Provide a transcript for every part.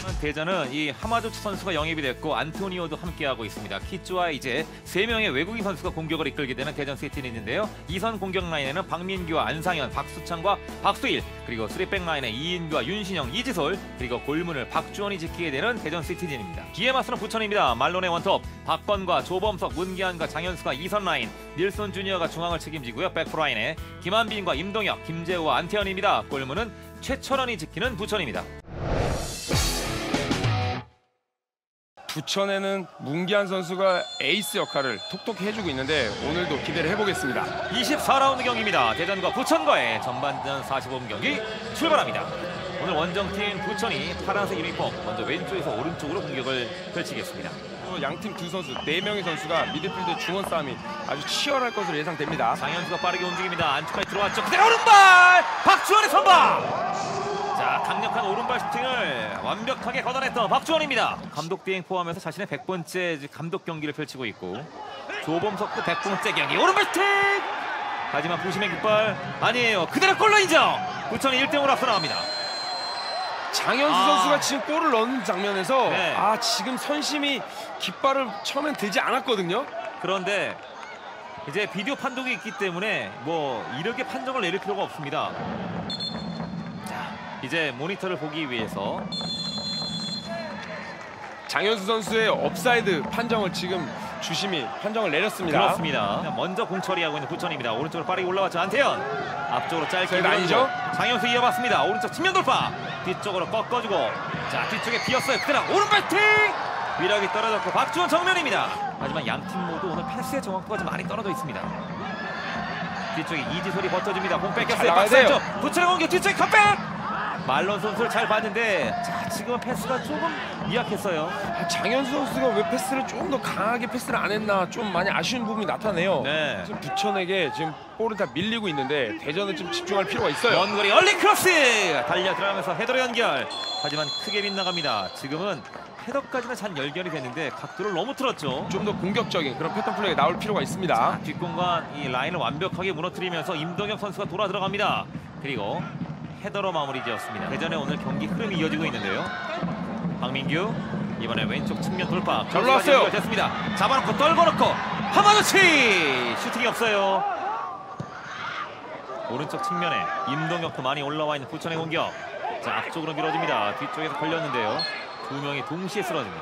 대전은 이 하마조치 선수가 영입이 됐고 안토니오도 함께하고 있습니다. 키츠와 이제 3명의 외국인 선수가 공격을 이끌게 되는 대전 시티는 있는데요. 2선 공격 라인에는 박민규와 안상현, 박수창과 박수일, 그리고 3백 라인에 이인규와 윤신영, 이지솔, 그리고 골문을 박주원이 지키게 되는 대전 시티즌입니다. 뒤에 맞서는 부천입니다. 말론의 원톱, 박건과 조범석, 문기환과 장현수가 2선 라인, 닐손 주니어가 중앙을 책임지고요. 백프라인에 김한빈과 임동혁, 김재우와 안태현입니다. 골문은 최철원이 지키는 부천입니다. 부천에는 문기환 선수가 에이스 역할을 톡톡히 해주고 있는데 오늘도 기대를 해보겠습니다. 24라운드 경기입니다. 대전과 부천과의 전반전 45분 경기 출발합니다. 오늘 원정팀 부천이 파란색 유니폼, 먼저 왼쪽에서 오른쪽으로 공격을 펼치겠습니다. 양팀 두 선수, 4명의 선수가 미드필드 중원 싸움이 아주 치열할 것으로 예상됩니다. 장현수가 빠르게 움직입니다. 안쪽까지 들어왔죠. 그대로 오른발! 박주원의 선방! 자, 강력한 오른발 슈팅을 완벽하게 걷어냈던 박주원입니다. 감독 대행 포함해서 자신의 100번째 감독 경기를 펼치고 있고, 조범석도 100번째 경기 오른발 슈팅! 하지만 부심의 깃발 아니에요. 그대로 골로 인정! 부천이 1대0으로 앞서 나갑니다. 장현수 선수가 지금 골을 넣는 장면에서 네. 지금 선심이 깃발을 처음엔 들지 않았거든요. 그런데 이제 비디오 판독이 있기 때문에 뭐 이렇게 판정을 내릴 필요가 없습니다. 자, 이제 모니터를 보기 위해서 장현수 선수의 업사이드 판정을 지금 주심이 판정을 내렸습니다. 그렇습니다. 먼저 공 처리하고 있는 부천입니다. 오른쪽으로 빠르게 올라왔죠. 안태현 앞쪽으로 짧게 아니죠? 장현수 이어봤습니다. 오른쪽 측면 돌파, 뒤쪽으로 꺾어주고, 자, 뒤쪽에 비었어요. 그대로 오른발 팅! 위력이 떨어졌고 박주원 정면입니다. 하지만 양팀 모두 오늘 패스의 정확도가 좀 많이 떨어져 있습니다. 뒤쪽에 이지솔이 버텨줍니다. 공 뺏겼어요. 박수죠. 부천의 공격 뒤쪽에 컷백! 말론 선수를 잘 봤는데, 자, 지금은 패스가 조금 미약했어요. 장현수 선수가 왜 패스를 조금 더 강하게 패스를 안 했나 좀 많이 아쉬운 부분이 나타나요. 네. 지금 부천에게 지금 볼을 다 밀리고 있는데 대전은 좀 집중할 필요가 있어요. 원거리 얼리 크로스! 달려 들어가면서 헤더로 연결. 하지만 크게 빗나갑니다. 지금은 헤더까지는 잘 연결이 됐는데 각도를 너무 틀었죠. 좀 더 공격적인 그런 패턴 플레이가 나올 필요가 있습니다. 자, 뒷공간 이 라인을 완벽하게 무너뜨리면서 임동혁 선수가 돌아 들어갑니다. 그리고 헤더로 마무리 지었습니다. 대전의 오늘 경기 흐름이 이어지고 있는데요. 박민규 이번에 왼쪽 측면 돌파. 잘 올라왔어요. 됐습니다. 잡아놓고 떨궈놓고 하마조치! 슈팅이 없어요. 오른쪽 측면에 임동혁도 많이 올라와 있는 부천의 공격. 자, 앞쪽으로 밀어줍니다. 뒤쪽에서 걸렸는데요. 2명이 동시에 쓰러집니다.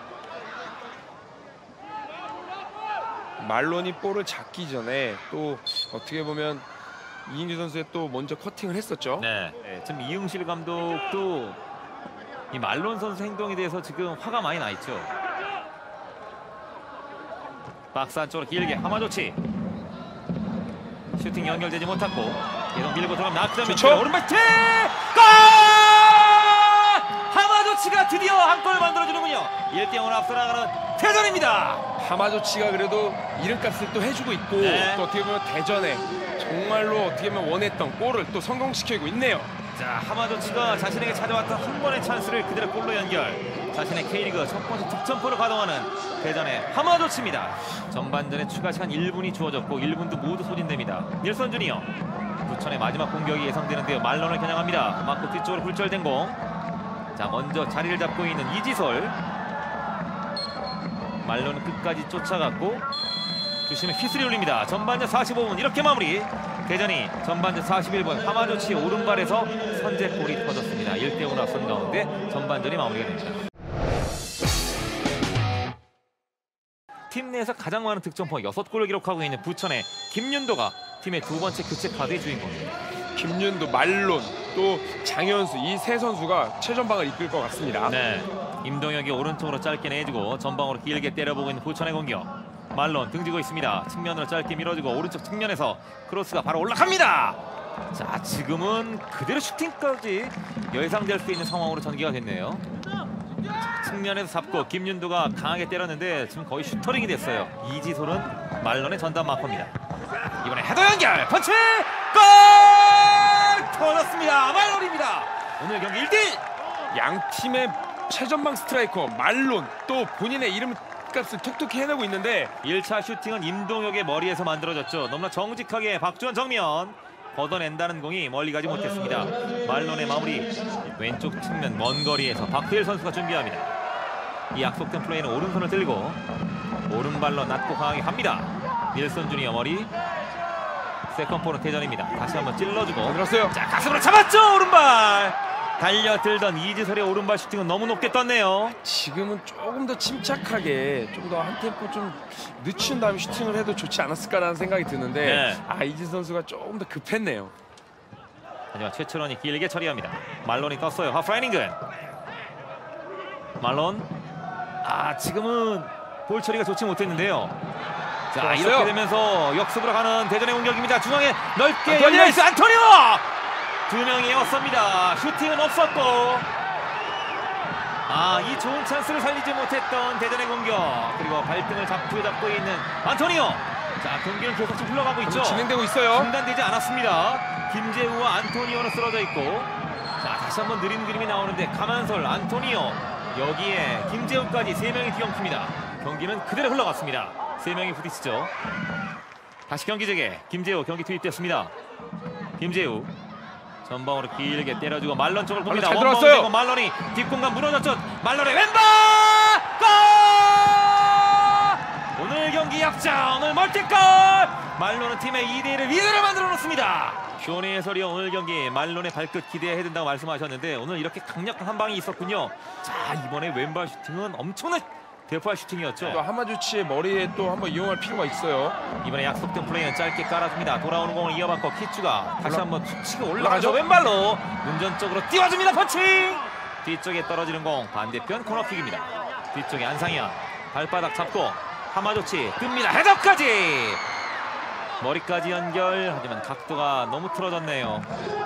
말론이 볼을 잡기 전에 또 어떻게 보면 이인규 선수의 또 먼저 커팅을 했었죠. 네. 지금 이응실 감독도 이 말론 선수 행동에 대해서 지금 화가 많이 나 있죠. 박스 안쪽으로 길게 하마조치. 슈팅 연결되지 못했고 계속 밀고 들어가면 낙점이 오른발 踢! 골! 하마조치가 드디어 한 골 만들어주는군요. 1대0으로 앞서 나가는 대전입니다. 하마조치가 그래도 이름값을 또 해주고 있고, 네. 또 어떻게 보면 대전에 정말로 어떻게 보면 원했던 골을 또 성공시키고 있네요. 자, 하마조치가 자신에게 찾아왔던 한 번의 찬스를 그대로 골로 연결. 자신의 K리그 첫 번째 득점포를 가동하는 대전의 하마조치입니다. 전반전에 추가 시간 1분이 주어졌고 1분도 모두 소진됩니다. 닐손 주니어. 부천의 마지막 공격이 예상되는데요. 말론을 겨냥합니다. 맞고 뒤쪽으로 굴절된 공. 자, 먼저 자리를 잡고 있는 이지솔. 말론은 끝까지 쫓아갔고 주심의 휘슬이 울립니다. 전반전 45분 이렇게 마무리. 대전이 전반전 41분 하마조치의 오른발에서 선제골이 터졌습니다. 1대0으로 앞선 가운데 전반전이 마무리가 됩니다. 팀 내에서 가장 많은 득점포 6골을 기록하고 있는 부천의 김윤도가 팀의 두 번째 교체 카드의 주인공입니다. 김윤도, 말론, 또 장현수 이 세 선수가 최전방을 이끌 것 같습니다. 네, 임동혁이 오른쪽으로 짧게 내주고 전방으로 길게 때려보고 있는 부천의 공격. 말론 등지고 있습니다. 측면으로 짧게 밀어주고 오른쪽 측면에서 크로스가 바로 올라갑니다. 자, 지금은 그대로 슈팅까지 예상될 수 있는 상황으로 전개가 됐네요. 자, 측면에서 잡고 김윤도가 강하게 때렸는데 지금 거의 슈터링이 됐어요. 이지솔은 말론의 전담 마커입니다. 이번에 헤더 연결 펀치 골! 터졌습니다. 말론입니다. 오늘 경기 1대1. 양 팀의 최전방 스트라이커 말론, 또 본인의 이름 값을 톡톡히 해내고 있는데 1차 슈팅은 임동혁의 머리에서 만들어졌죠. 너무나 정직하게 박주원 정면. 걷어낸다는 공이 멀리 가지 못했습니다. 말론의 마무리. 왼쪽 측면 먼 거리에서 박두일 선수가 준비합니다. 이 약속된 플레이는 오른손을 들고 오른발로 낮고 강하게 갑니다. 닐슨 주니어 머리. 세컨볼은 대전입니다. 다시 한번 찔러주고 들었어요. 자, 가슴으로 잡았죠. 오른발. 달려들던 이지설의 오른발 슈팅은 너무 높게 떴네요. 지금은 조금 더 침착하게 좀 더 한 템포 좀 늦춘 다음에 슈팅을 해도 좋지 않았을까라는 생각이 드는데 네. 이지 선수가 조금 더 급했네요. 하지만 최철원이 길게 처리합니다. 말론이 떴어요. 하프라인 인근. 말론. 지금은 볼 처리가 좋지 못했는데요. 자, 좋았어요. 이렇게 되면서 역습으로 가는 대전의 공격입니다. 중앙에 넓게 안토니오! 열려있어 안토니오! 두 명이 에웠습니다. 슈팅은 없었고 이 좋은 찬스를 살리지 못했던 대전의 공격. 그리고 발등을 잡고 있는 안토니오. 자, 경기는 계속 좀 흘러가고 있죠. 진행되고 있어요. 중단되지 않았습니다. 김재우와 안토니오는 쓰러져 있고, 자, 다시 한번 느린 그림이 나오는데 가만솔, 안토니오, 여기에 김재우까지 3명이 뒤엉킵니다. 경기는 그대로 흘러갔습니다. 3명이 부딪히죠. 다시 경기 재개. 김재우 경기 투입됐습니다. 김재우 전방으로 길게 때려주고 말론 쪽을 봅니다. 잘 들어왔어요. 말론이 뒷공간 무너졌죠. 말론의 왼발 골! 오늘 경기 역전, 오늘 멀티골! 말론은 팀의 2대1을 리드를 만들어 놓습니다. 쇼니 해설이 오늘 경기 말론의 발끝 기대해야 된다고 말씀하셨는데 오늘 이렇게 강력한 한 방이 있었군요. 자, 이번에 왼발 슈팅은 엄청난 대포할 슈팅이었죠. 또 하마주치의 머리에 또 한번 이용할 필요가 있어요. 이번에 약속된 플레이는 짧게 깔아줍니다. 돌아오는 공을 이어받고 키추가 다시 한번 치고 올라가서 올라가죠. 왼발로 운전적으로 띄워줍니다. 펀칭! 뒤쪽에 떨어지는 공 반대편 코너킥입니다. 뒤쪽에 안상현 발바닥 잡고 하마조치 뜹니다. 헤더까지! 머리까지 연결. 하지만 각도가 너무 틀어졌네요.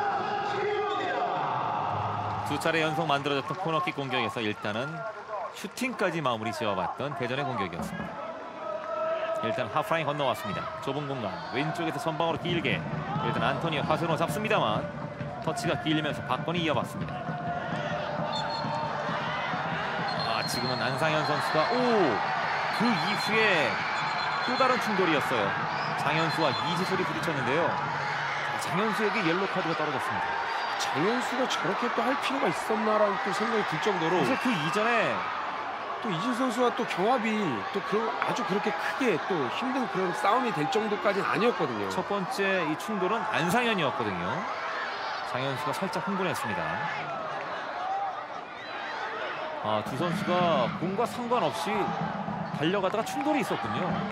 두 차례 연속 만들어졌던 코너킥 공격에서 일단은 슈팅까지 마무리 지어봤던 대전의 공격이었습니다. 일단 하프라인 건너왔습니다. 좁은 공간 왼쪽에서 선방으로 길게 일단 안토니오 화선으로 잡습니다만 터치가 길면서 박건이 이어봤습니다. 지금은 안상현 선수가 그 이후에 또 다른 충돌이었어요. 장현수와 이지솔이 부딪혔는데요. 장현수에게 옐로 카드가 떨어졌습니다. 장현수가 저렇게 또 할 필요가 있었나라는 또 생각이 들 정도로 사실 그 이전에 또 이진 선수와 또 경합이 또 아주 그렇게 크게 또 힘든 그런 싸움이 될 정도까지는 아니었거든요. 첫 번째 이 충돌은 안상현이었거든요. 장현수가 살짝 흥분했습니다. 두 선수가 공과 상관없이 달려가다가 충돌이 있었군요.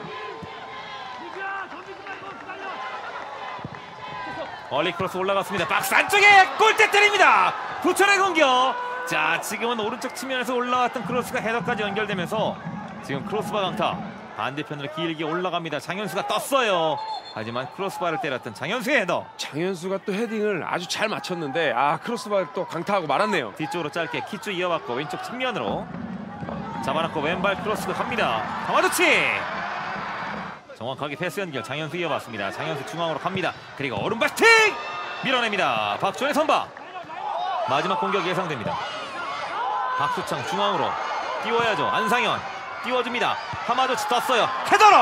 얼리 크로스 올라갔습니다. 박스 안쪽에 골대 때립니다. 부천의 공격. 자, 지금은 오른쪽 측면에서 올라왔던 크로스가 헤더까지 연결되면서 지금 크로스바 강타 반대편으로 길게 올라갑니다. 장현수가 떴어요. 하지만 크로스바를 때렸던 장현수의 헤더. 장현수가 또 헤딩을 아주 잘 맞췄는데 크로스바를 또 강타하고 말았네요. 뒤쪽으로 짧게 키쭈 이어받고 왼쪽 측면으로 잡아놓고 왼발 크로스가 갑니다. 강화도치 정확하게 패스 연결. 장현수 이어봤습니다. 장현수 중앙으로 갑니다. 그리고 오른발 슈팅 밀어냅니다. 박주원의 선방. 마지막 공격 예상됩니다. 박수창 중앙으로 띄워야죠. 안상현 띄워줍니다. 하마도치 떴어요. 헤더로.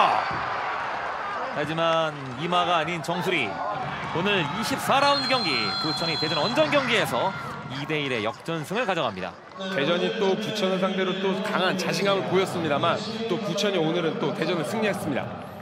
하지만 이마가 아닌 정수리. 오늘 24라운드 경기 부천이 대전 원정 경기에서 2대1의 역전승을 가져갑니다. 대전이 또 부천을 상대로 또 강한 자신감을 보였습니다만 또 부천이 오늘은 또 대전을 승리했습니다.